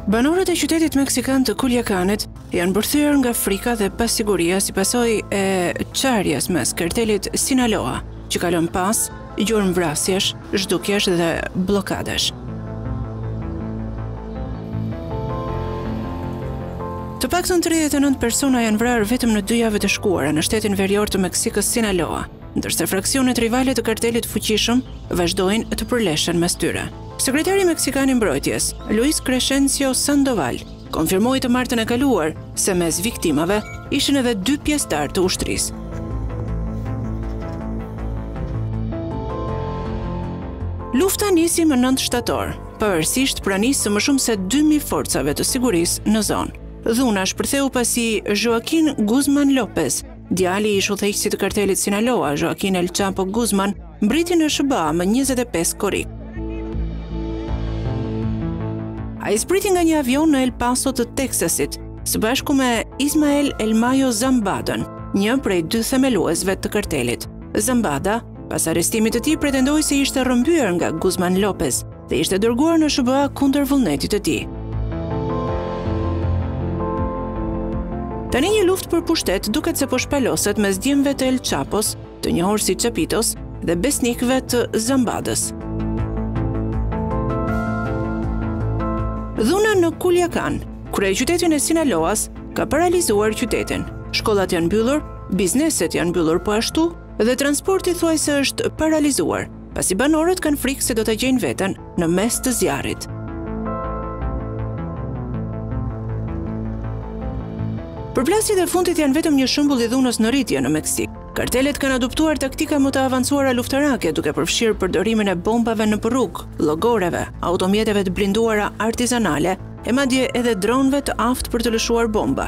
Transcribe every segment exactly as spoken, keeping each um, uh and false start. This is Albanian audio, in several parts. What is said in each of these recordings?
Banorët e qytetit meksikan të Culiacanit janë bërthyer nga frika dhe pasiguria si pasojë e çarjes mes kartelit Sinaloa, që kalon pas gjurmëvrasjesh, zhdukjesh dhe bllokadesh. Të paktën tridhjetë e nëntë persona janë vrarë vetëm në dy javë të shkuara në shtetin verior të Meksikës Sinaloa, ndërsa fraksionet rivale të kartelit fuqishëm vazhdojnë të përleshen mes tyre. Sekretari meksikan i mbrojtjes, Luis Crescencio Sandoval, konfirmoi të martën e kaluar se mes viktimave ishin edhe dy pjesëtar të ushtrisë. Lufta nisi më nëntë shtator, pavarësisht pranisë së më shumë se dy mijë forcave të sigurisë në zonë. Dhuna shpërtheu pasi Joaquin Guzman Lopez, djali i shudhëheqësit të kartelit Sinaloa, Joaquin El Chapo Guzman, mbriti në S B A me njëzet e pesë korrik. Ai zbriti nga një avion në El Paso të Teksasit, së bashku me Ismael El Mayo Zambadën, një prej dy themeluesve të kartelit. Zambada, pas arrestimit të tij, pretendoi se ishte rrëmbyer nga Guzman Lopez dhe ishte dërguar në S B A kundër vullnetit të tij. Tani një luftë për pushtet duket se po shpaloset mes djemve të El Chapos, të njohur si Chapitos, dhe besnikëve të Zambadës. Dhuna në Culiacan, kryeqytetin e Sinaloas, ka paralizuar qytetin. Shkollat janë mbyllur, bizneset janë mbyllur po ashtu dhe transporti thuajse është paralizuar, pasi banorët kanë frikë se do ta gjejnë veten në mes të zjarrit. Përplasjet e fundit janë vetëm një shembull i dhunës në rritje në Meksik. Kartelet kanë adoptuar taktika më të avancuara luftarake, duke përfshirë përdorimin e bombave në rrugë, llogoreve, automjeteve të blinduara artizanale e madje edhe dronëve të aftë për të lëshuar bomba.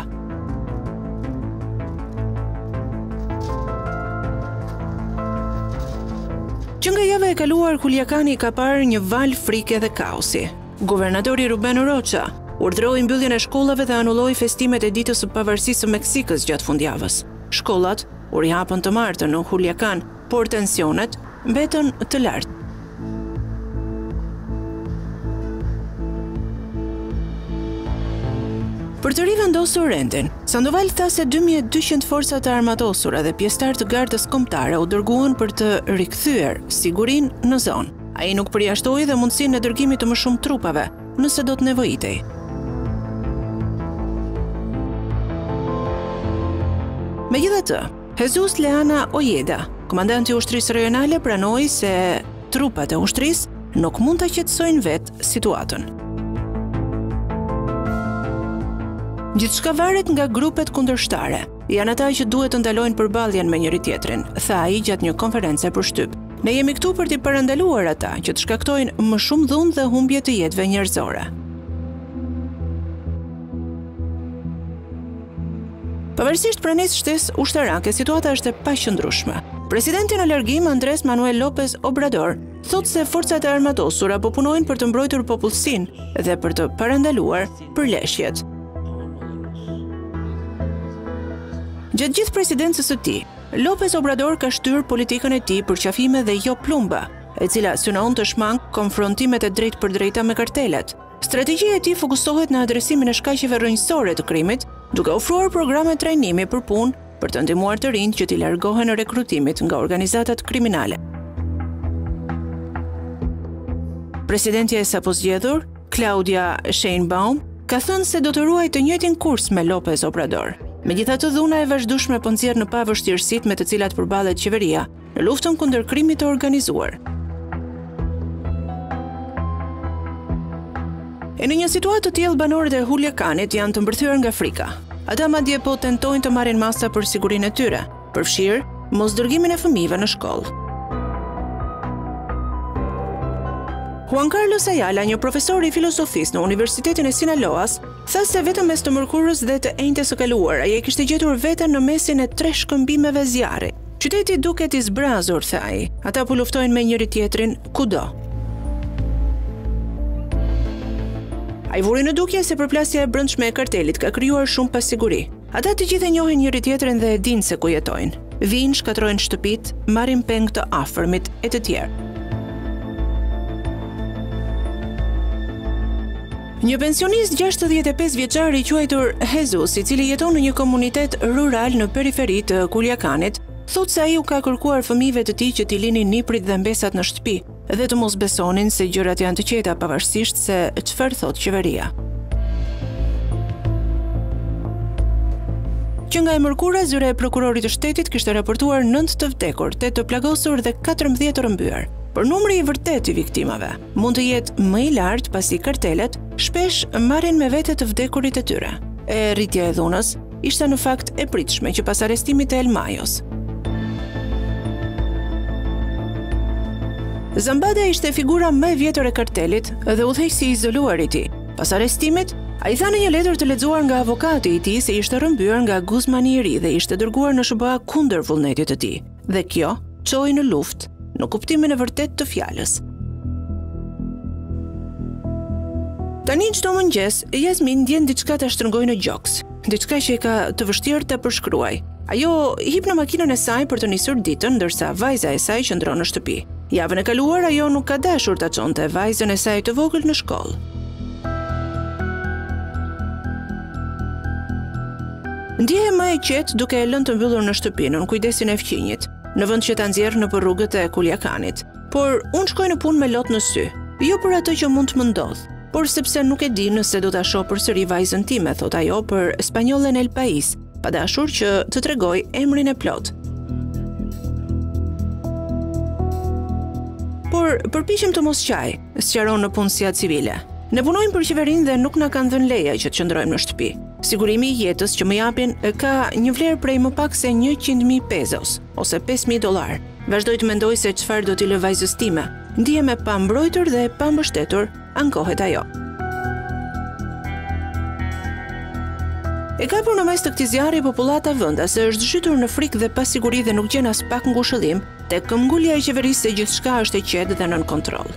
Që nga java e kaluar, Culiacani ka parë një val frike dhe kaosi. Guvernatori Ruben Rocha urdhëroi mbylljen e shkollave dhe anulloi festimet e ditës së pavarësisë së Meksikës gjatë fundjavës. Shkollat u rihapën të martën në Culiacan, por tensionet mbetën të lartë. Për të rivendosur rendin, Sandoval tha se dy mijë e dyqind forca të armatosura dhe pjesëtar të gardës kombëtare u dërguan për të rikthyer sigurinë në zonë. Ai nuk përjashtoi dhe mundësinë e dërgimit të më shumë trupave, nëse do të nevojitej. Megjithatë, Jesus Leana Ojeda, komandanti i ushtrisë rajonale, pranoi se trupat e ushtrisë nuk mund ta qetësojnë vetë situatën. Gjithçka varet nga grupet kundërshtare. Janë ata që duhet të ndalojnë përballjen me njëri tjetrin, tha ai gjatë një konference për shtyp. Ne jemi këtu për t'i parandaluar ata që të shkaktojnë më shumë dhunë dhe humbje të jetëve njerëzore. Pavarësisht pranisë shtesë ushtarake, situata është e paqëndrueshme. Presidenti në largim Andrés Manuel López Obrador thotë se forcat e armatosura po punojnë për të mbrojtur popullsinë dhe për të parandaluar përleshjet. Gjatë gjithë presidencës së tij, López Obrador ka shtyr politikën e tij për qafime dhe jo plumba, e cila synon të shmang konfrontimet e drejtë për drejta me kartelet. Strategjia e tij fokusohet në adresimin e shkaqeve rrënjësore të krimit, duke ofruar programe trajnimi për punë për të ndihmuar të rinjt që t'i largohen në rekrutimit nga organizatat kriminale. Presidentja e sapo zgjedhur, Claudia Sheinbaum, ka thënë se do të ruajë të njëjtin kurs me López Obrador. Megjithatë, dhuna e vazhdueshme po nxjerr në pa vështirësitë me të cilat përballet qeveria në luftën kundër krimit të organizuar. E në një situatë të tillë, banorët e Culiacanit janë të mbërthyer nga frika. Ata madje po tentojnë të marrin masa për sigurinë e tyre, përfshirë mos dërgimin e fëmijëve në shkollë. Juan Carlos Ayala, një profesor i filozofisë në Universitetin e Sinaloas, tha se vetëm mes të mërkurës dhe të enjtes së kaluar, ai e kishte gjetur veten në mesin e tre shkëmbimeve zjarri. Qyteti duket i zbrazur, tha ai. Ata po luftojnë me njëri tjetrin kudo. Ai vuri në dukje se përplasja e brendshme e kartelit ka krijuar shumë pasiguri. Ata të gjithë e njohin njëri tjetrin dhe e dinë se ku jetojnë. Vinë, shkatrojnë shtëpit, marrin peng të afërmit e të tjerë. Një pensionist gjashtëdhjetë e pesë vjeçar i quajtur Jesus, i cili jeton në një komunitet rural në periferi të Kuljakanit, thotë se ai u ka kërkuar fëmijëve të tij që t'i linin niprit dhe mbesat në shtëpi dhe të mos besonin se gjërat janë të qeta pavarësisht se çfarë thotë qeveria. Që nga e mërkura, zyra e prokurorit të shtetit kishte raportuar nëntë të vdekur, tetë të plagosur dhe katërmbëdhjetë të rëmbyer. Por numri i vërtet i viktimave mund të jetë më i lartë pasi kartelet shpesh marrin me vete të vdekurit e tyre. E rritja e dhunës ishte në fakt e pritshme që pas arrestimit të Elmajos. Zambada ishte figura më e vjetër e kartelit dhe udhëheqësi i izoluar i tij. Pas arrestimit, ai tha në një letër të lexuar nga avokati i tij se ishte rrëmbyer nga Guzmani i ri dhe ishte dërguar në S B A kundër vullnetit të tij. Dhe kjo çoi në luftë në kuptimin e vërtet të fjalës. Tani çdo mëngjes, Jasmin ndjen diçka ta shtrëngojë në gjoks, diçka që e ka të vështirë ta përshkruaj. Ajo hip në makinën e saj për të nisur ditën, ndërsa vajza e saj qëndron në shtëpi. Javën e kaluar ajo nuk ka dashur ta çonte vajzën e saj të vogël në shkollë. Ndjehe më e qetë duke e lënë të mbyllur në shtëpi në kujdesin e fqinjit, në vend që ta nxjerrë nëpër rrugët e Kuljakanit. Por unë shkoj në punë me lot në sy, jo për atë që mund të më ndodh, por sepse nuk e di nëse do ta shoh përsëri vajzën time, thot ajo për spanjollen El País, pa dashur që të tregoj emrin e plot. Por përpiqem të mos qaj, sqaron në punësia civile. Ne punojmë për qeverinë dhe nuk na kanë dhënë leja që të qëndrojmë në shtëpi. Sigurimi i jetës që më japin ka një vlerë prej më pak se njëqind mijë pesos ose pesë mijë dollar. Vazhdoj të mendoj se çfarë do t'i lë vajzës time. Ndihem e pambrojtur dhe e pambështetur, ankohet ajo. E kapur në mes të këtij zjarri popullata vendase është zhytur në frikë dhe pasiguri dhe nuk gjen as pak ngushëllim tek këmbgulja e qeverisë se gjithçka është e qetë dhe nën kontroll.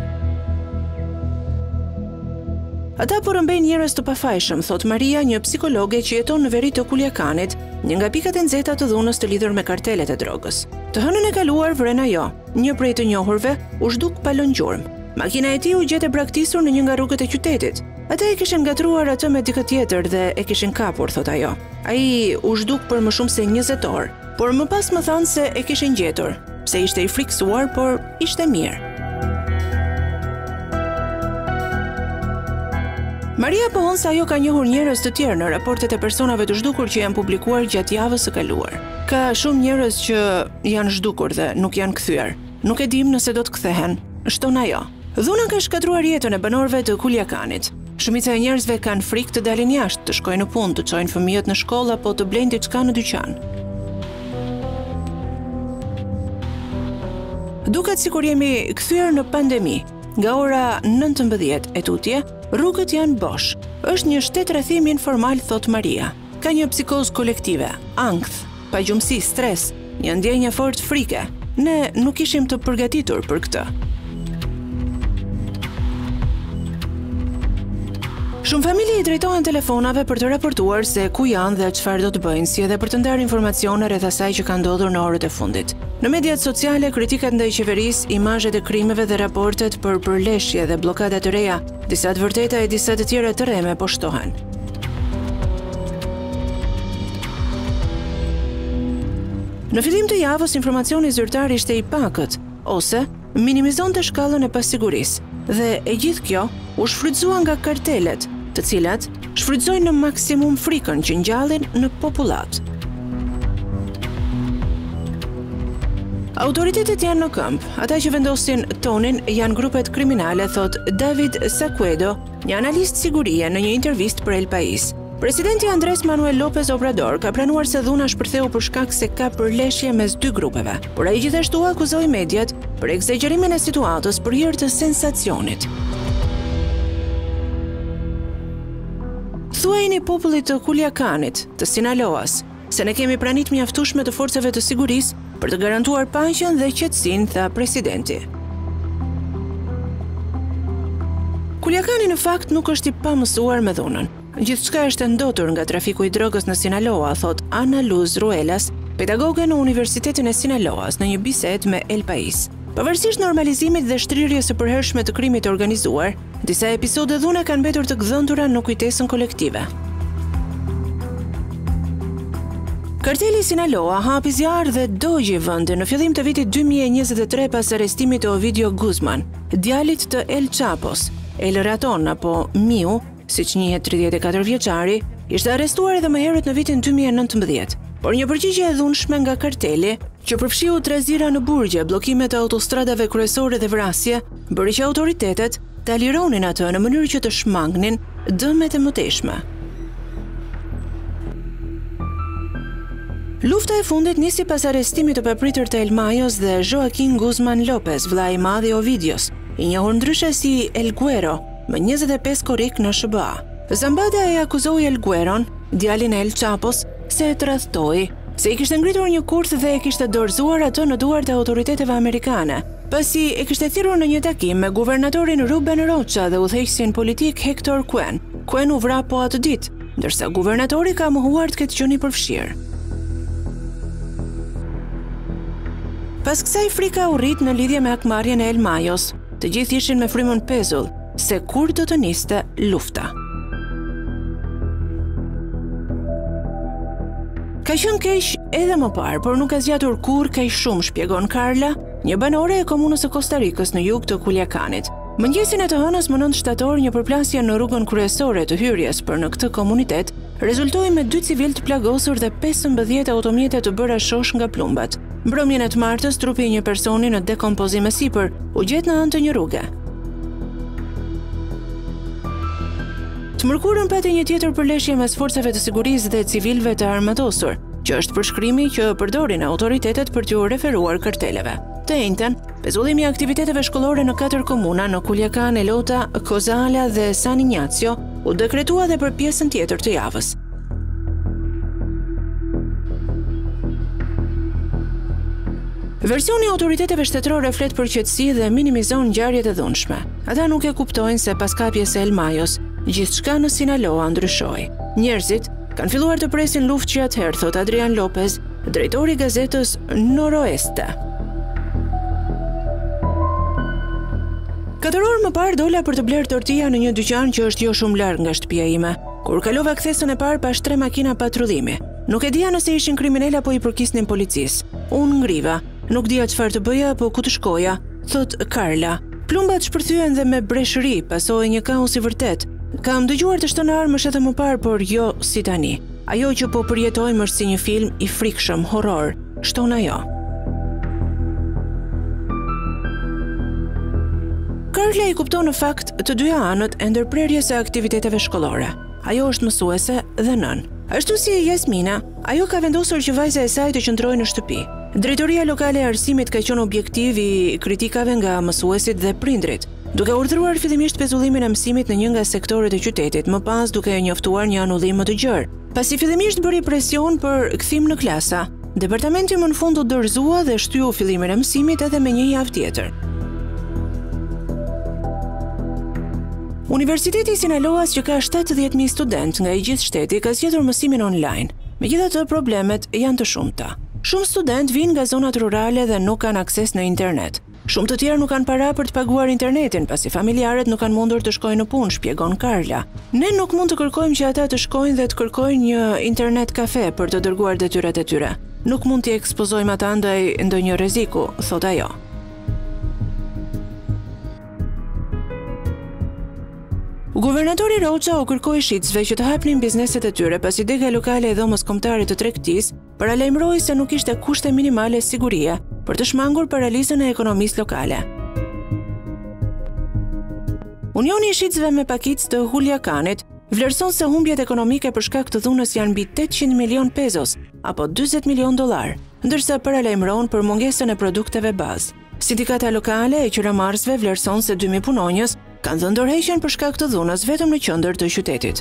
Ata po rëmbejnë njerëz të pafajshëm, thot Maria, një psikologe që jeton në veri të Kuljakanit, një nga pikat e nxehta të dhunës të lidhur me kartelet e drogës. Të hënën e kaluar vren ajo, një prej të njohurve u zhduk pa lënë gjurmë. Makina e tij u gjetë e braktisur në një nga rrugët e qytetit. Ata e kishin ngatruar atë me dikë tjetër dhe e kishin kapur, thot ajo. Ai u zhduk për më shumë se njëzet orë, por më pas më thanë se e kishin gjetur, pse ishte i frikësuar, por ishte mirë. Maria pohon se ajo ka njohur njerëz të tjerë në raportet e personave të zhdukur që janë publikuar gjatë javës së kaluar. Ka shumë njerëz që janë zhdukur dhe nuk janë kthyer. Nuk e dim nëse do të kthehen, shton ajo. Dhuna ka shkatruar jetën e banorëve të Kuljakanit. Shumica e njerëzve kanë frikë të dalin jashtë, të shkojnë në punë, të çojnë fëmijët në shkollë apo të blejnë diçka në dyqan. Duket sikur jemi kthyer në pandemi. Nga ora nëntëmbëdhjetë e tutje, rrugët janë bosh. Është një shtet rrethimi informal, thot Maria. Ka një psikozë kolektive, ankth, pagjumësi, stres, një ndjenjë fort frike. Ne nuk ishim të përgatitur për këtë. Shumë familje i drejtohen telefonave për të raportuar se ku janë dhe çfarë do të bëjnë, si edhe për të ndarë informacione rreth asaj që ka ndodhur në orët e fundit. Në mediat sociale, kritikat ndaj qeverisë, imazhet e krimeve dhe raportet për përleshje dhe bllokada të reja, disa të vërteta e disa të tjera të rreme po shtohen. Në fillim të javës, informacioni zyrtar ishte i pakët, ose minimizonte shkallën e pasigurisë, dhe e gjithë kjo u shfrytëzua nga kartelet, të cilat shfrytëzojnë në maksimum frikën që ngjallin në popullat. Autoritetet janë në këmbë. Ata që vendosin tonin janë grupet kriminale, thot David Saquedo, një analist sigurie në një intervistë për El País. Presidenti Andrés Manuel López Obrador ka pranuar se dhuna shpërtheu për shkak se ka përleshje mes dy grupeve, por ai gjithashtu akuzoi mediat për egzagerimin e situatës për hir të sensacionit. Thuajini popullit të Kuljakanit, të Sinaloas, se ne kemi pranit mjaftueshme të forcave të sigurisë për të garantuar paqen dhe qetësinë, tha presidenti. Kuljakani në fakt nuk është i pamësuar me dhunën. Gjithçka është ndotur nga trafiku i drogës në Sinaloa, thot Ana Luz Ruelas, pedagoge në Universitetin e Sinaloas, në një bisedë me El País. Pavarësisht normalizimit dhe shtrirjes së përhershme të krimit të organizuar, Disa episode dhune kanë mbetur të gdhëndura në kujtesën kolektive. Karteli Sinaloa hapi zjarr dhe dogji vendin në fillim të vitit dy mijë e njëzet e tre pas arrestimit të Ovidio Guzman, djalit të El Chapos. El Raton apo Miu, siç njihet tridhjetë e katër vjeçari, ishte arrestuar edhe më herët në vitin dy mijë e nëntëmbëdhjetë. Por një përgjigje e dhunshme nga karteli, që përfshiu trazira në burgje, bllokime të autostradave kryesore dhe vrasje, bëri që autoritetet ta lironin atë në mënyrë që të shmangnin dëmet e mëtejshme. Lufta e fundit nisi pas arrestimit të papritër të El Mayos dhe Joaquin Guzman Lopez, vllai i madh i Ovidios, i njohur ndryshe si El Guero, me njëzet e pesë korrik në S B A. Zambada e akuzoi El Gueron, djalin e El Chapos, se e tradhtoi, se i kishte ngritur një kurth dhe e kishte dorëzuar atë në duart e autoriteteve amerikane, pasi e kishte thirrur në një takim me guvernatorin Ruben Rocha dhe udhëheqësin politik Hector Cuen. Cuen u vra po atë ditë, ndërsa guvernatori ka mohuar të ketë qenë i përfshirë. Pas kësaj frika u rrit në lidhje me hakmarrjen e El Mayos, të gjithë ishin me frymën pezull se kur do të niste lufta. Ka qenë keq edhe më parë, por nuk ka zgjatur kur kaq shumë, shpjegon Carla, një banore e komunës së Kostarikës në jug të Culiacanit. Mëngjesin e të hënës më nëntë shtator, një përplasje në rrugën kryesore të hyrjes për në këtë komunitet rezultoi me dy civil të plagosur dhe pesëmbëdhjetë automjete të bëra shosh nga plumbat. Mbrëmjen e të martës, trupi i një personi në dekompozim e sipër u gjet në anë të një rruge. Të mërkurën pati një tjetër përleshje mes forcave të sigurisë dhe civilëve të armatosur, që është përshkrimi që përdorin autoritetet për t'u referuar karteleve. Të njëjtën, pezullimi i aktiviteteve shkollore në katër komuna në Culiacán, Elota, Kozala dhe San Ignacio u dekretua dhe për pjesën tjetër të javës. Versioni i autoriteteve shtetërore flet për qetësi dhe minimizon ngjarjet e dhunshme. Ata nuk e kuptojnë se pas kapjes së El Mayos, gjithçka në Sinaloa ndryshoi. Njerëzit kanë filluar të presin luftë që atëherë, thot Adrian Lopez, drejtori i gazetës Noroeste. Katër orë më parë dola për të blerë tortilla në një dyqan që është jo shumë larg nga shtëpia ime. Kur kalova kthesën e parë pas tre makina patrullimi. Nuk e dija nëse ishin kriminal apo i përkisnin policisë. Unë ngriva, nuk dija çfarë të bëja apo ku të shkoja, thot Carla. Plumbat shpërthyen dhe me breshëri, pasoi një kaos i vërtet. Kam dëgjuar të shtonë armësh edhe më parë, por jo si tani. Ajo që po përjetojmë është si një film i frikshëm, horror, shton ajo. Carla i kupton në fakt të dyja anët e ndërprerjes së aktiviteteve shkollore. Ajo është mësuese dhe nën. Ashtu si Jasmina, ajo ka vendosur që vajza e saj të qëndrojë në shtëpi. Drejtoria lokale e arsimit ka qenë objektiv i kritikave nga mësuesit dhe prindrit, duke urdhëruar fillimisht pezullimin e mësimit në një nga sektorët e qytetit, më pas duke njoftuar një anullim më të gjerë. Pasi fillimisht bëri presion për kthim në klasa, departamenti më në fund u dorëzua dhe shtyu fillimin e mësimit edhe me një javë tjetër. Universiteti i Sinaloas, që ka shtatëdhjetë mijë studentë nga i gjithë shteti, ka zgjedhur mësimin online. Megjithatë, problemet janë të shumta. Shumë studentë vinë nga zonat rurale dhe nuk kanë akses në internet. Shumë të tjerë nuk kanë para për të paguar internetin, pasi familjarët nuk kanë mundur të shkojnë në punë, shpjegon Carla. Ne nuk mund të kërkojmë që ata të shkojnë dhe të kërkojnë një internet kafe për të dërguar detyrat e tyre. Nuk mund t'i ekspozojmë ata ndaj ndonjë rreziku, thot ajo. Guvernatori Rocha u kërkoi shitësve që të hapnin bizneset e tyre, pasi dega lokale e dhomës kombëtare të tregtisë paralajmëroi se nuk ishte kushte minimale sigurie për të shmangur paralizën e ekonomisë lokale. Unioni i shitësve me pakicë të Culiacanit vlerëson se humbjet ekonomike për shkak të dhunës janë mbi tetëqind milion pesos, apo dyzet milion dollar, ndërsa paralajmëron për mungesën e produkteve bazë. Sindikata lokale e qytetarëve vlerëson se dy mijë punonjës kanë dhënë dorëheqjen për shkak të dhunës vetëm në qendër të qytetit.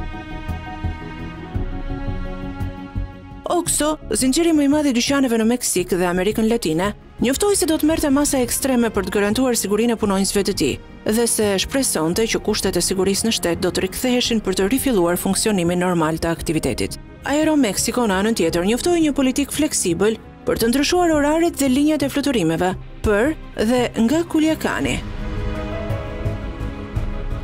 Oxxo, zinxhiri më i madh i dyqaneve në Meksik dhe Amerikën Latine, njoftoi se do të merrte masa ekstreme për të garantuar sigurinë e punonjësve të tij, dhe se shpresonte që kushtet e sigurisë në shtet do të riktheheshin për të rifilluar funksionimin normal të aktivitetit. Aeromexico në anën tjetër njoftoi një politikë fleksibël për të ndryshuar oraret dhe linjat e fluturimeve për dhe nga Culiacani.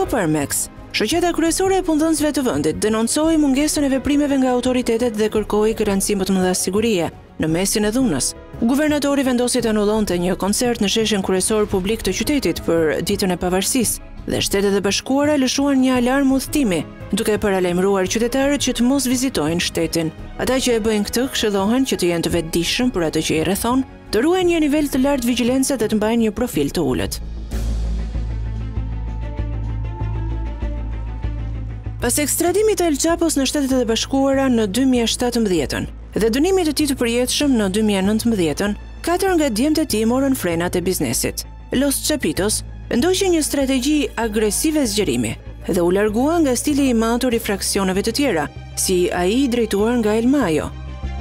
Coparmex, shoqata kryesore e punëdhënësve të vendit, denoncoi mungesën e veprimeve nga autoritetet dhe kërkoi garanci më të mëdha sigurie në mesin e dhunës. Guvernatori vendosi të anullonte një koncert në sheshin kryesor publik të qytetit për ditën e pavarësisë dhe Shtetet e Bashkuara lëshuan një alarm udhëtimi, duke paralajmëruar qytetarët që të mos vizitojnë shtetin. Ata që e bëjnë këtë këshillohen që të jenë të vetëdijshëm për atë që i rrethon, të ruajnë një nivel të lartë vigjilence dhe të mbajnë një profil të ulët. Pas ekstradimit të El Chapos në Shtetet e Bashkuara në dy mijë e shtatëmbëdhjetë dhe dënimit të tij të përjetshëm në dy mijë e nëntëmbëdhjetë, katër nga djemtë e tij morën frenat e biznesit. Los Chapitos ndoqi një strategji agresive zgjerimi dhe u largua nga stili i matur i fraksioneve të tjera, si ai i drejtuar nga El Mayo.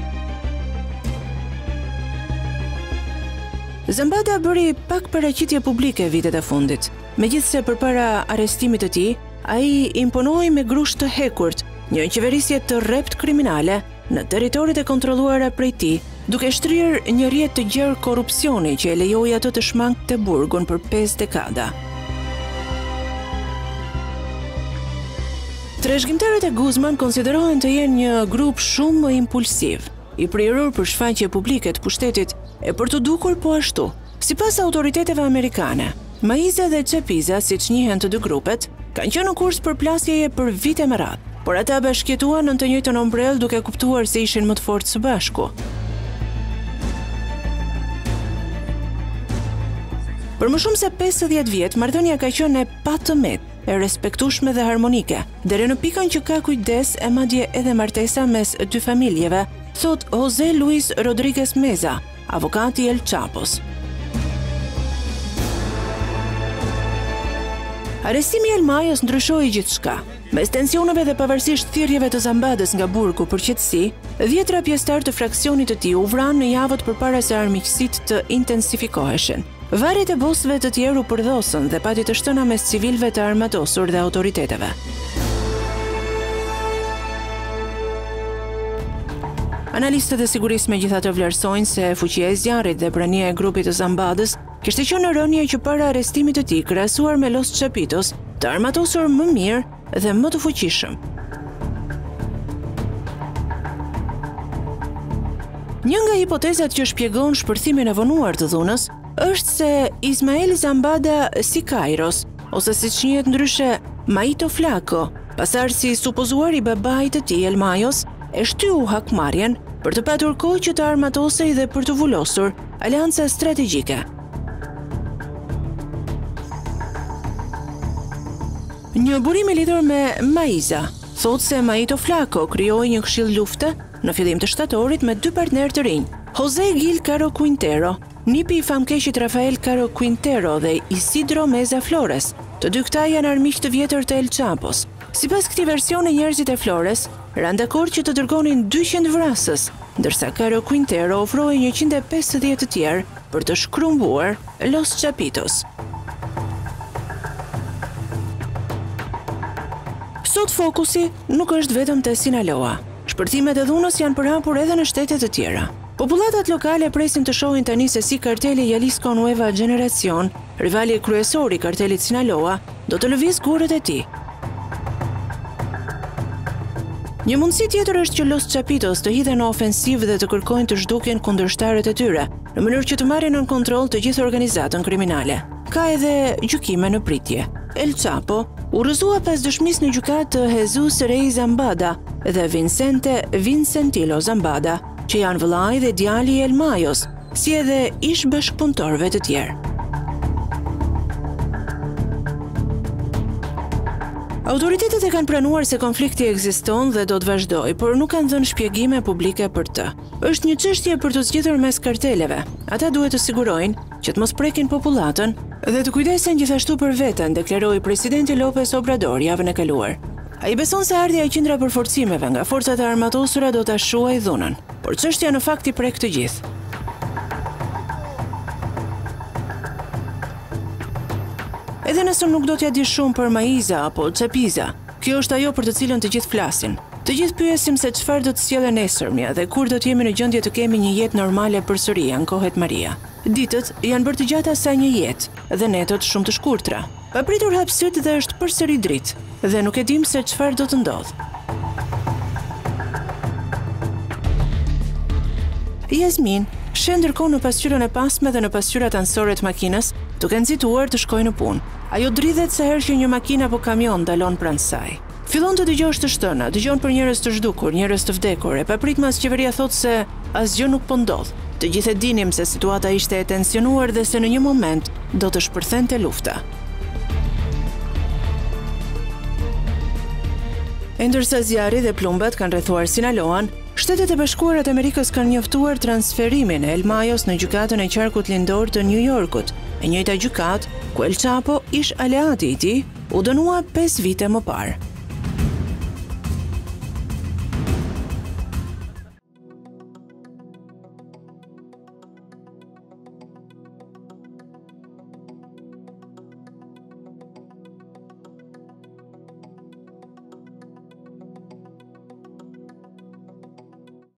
Zambada bëri pak paraqitje publike vitet e fundit, megjithse përpara arrestimit të tij, ai imponoi me grusht të hekurt një qeverisje të rrept kriminale në territorit e kontrolluara prej tij, duke shtrirë një rrjet të gjerë korrupsioni që e lejoi atë të shmangte burgun për pesë dekada. Trashëgimtarët e Guzman konsiderohen të jenë një grup shumë më impulsiv, i prirur për shfaqje publike të pushtetit e për të dukur po ashtu. Sipas autoriteteve amerikane, Maiza dhe Chapiza, siç njihen të dy grupet, kanë qenë në kurs për plasjeje për vite me radhë, por ata bashkëjetuan në të njëjtën ombrell duke kuptuar se ishin më të fortë së bashku. Për më shumë se pesëdhjetë vjet, marrëdhënia ka qenë e patëmet, e respektueshme dhe harmonike, deri në pikën që ka kujdes e madje edhe martesa mes dy familjeve, thot Jose Luis Rodriguez Meza, avokati El Chapos. Arrestimi i El Mayos ndryshoi gjithçka. Mes tensioneve dhe pavarësisht thirrjeve të Zambadës nga burgu për qetësi, dhjetra pjesëtar të fraksionit të tij u vranë në javët përpara se armiqësitë të intensifikoheshin. Varret e bosëve të tjerë u përdhosën dhe pati të shtëna mes civilëve të armatosur dhe autoriteteve. Analistët e sigurisë megjithatë vlerësojnë se fuqia e zjarrit dhe prania e grupit të Zambadës kishte qenë në rënje që para arrestimit të tij krahasuar me Los Chapitos, të armatosur më mirë dhe më të fuqishëm. Një nga hipotezat që shpjegon shpërthimin e vonuar të dhunës është se Ismael Zambada Siqueiros, ose siç njihet ndryshe Maito Flaco, pasardhësi supozuar i babait të tij El Mayos, e shtyu hakmarrjen për të patur kohë që të armatosej dhe për të vulosur aleanca strategjike. Një burim i lidhur me Maiza thotë se Maito Flaco krijoi një këshill lufte në fillim të shtatorit me dy partnerë të rinj, Jose Gil Caro Quintero, nipi i famkeqit Rafael Caro Quintero dhe Isidro Meza Flores. Të dy këta janë armiq të vjetër të El Chapos. Sipas këtij versioni, njerëzit e Flores ranë dakord që të dërgonin dyqind vrasës, ndërsa Caro Quintero ofroi njëqind e pesëdhjetë të tjerë për të shkrumbuar Los Chapitos. Sot fokusi nuk është vetëm te Sinaloa. Shpërthimet e dhunës janë përhapur edhe në shtete të tjera. Popullatat lokale presin të shohin tani se si karteli Jalisco Nueva Generacion, rivali kryesor i kartelit Sinaloa, do të lëviz gurët e tij. Një mundësi tjetër është që Los Chapitos të hidhen në ofensivë dhe të kërkojnë të zhdukjen kundërshtarët e tyre, në mënyrë që të marrin në kontroll të gjithë organizatën kriminale. Ka edhe gjykime në pritje. El Chapo u rrëzua pas dëshmisë në gjykatë të Jesus Rey Zambada dhe Vincente Vincentilo Zambada, që janë vëllai dhe djali i El Mayos, si edhe ish bashkëpunëtorëve të tjerë. Autoritetet e kanë pranuar se konflikti ekziston dhe do të vazhdojë, por nuk kanë dhënë shpjegime publike për të. Është një çështje për të zgjidhur mes karteleve. Ata duhet të sigurojnë që të mos prekin popullatën dhe të kujdesen gjithashtu për veten, deklaroi presidenti López Obrador javën e kaluar. Ai beson se ardhja e qindra përforcimeve nga forcat e armatosura do ta shuajë dhunën, por çështja në fakt i prek të gjithë. Edhe nëse nuk do t'ja di shumë për Maiza apo Chapiza, kjo është ajo për të cilën të gjithë flasin. Të gjithë pyesim se çfarë do të sjellë nesërmja dhe kur do të jemi në gjendje të kemi një jetë normale përsëri, ankohet Maria. Ditët janë bërë të gjata sa një jetë dhe netët shumë të shkurtra. Papritur hap syt dhe është përsëri dritë dhe nuk e dim se çfarë do të ndodhë. Jasmin shen ndërkohë në pasqyrën e pasme dhe në pasqyrat anësore të makinës, duke nxituar të shkojë në punë. Ajo dridhet sa herë që një makinë apo kamion dalon pranë saj. Fillon të dëgjosh të shtëna, dëgjon për njerëz të zhdukur, njerëz të vdekur, e papritmas qeveria thotë se asgjë nuk po ndodh. Të gjithë e dinim se situata ishte e tensionuar dhe se në një moment do të shpërthente lufta. E ndërsa zjarri dhe plumbat kanë rrethuar Sinaloan, Shtetet e Bashkuara të Amerikës kanë njoftuar transferimin e El Mayos në gjykatën e qarkut lindor të New Yorkut, e njëjta gjykatë ku El Chapo, ish aleati i tij, u dënua pesë vite më parë.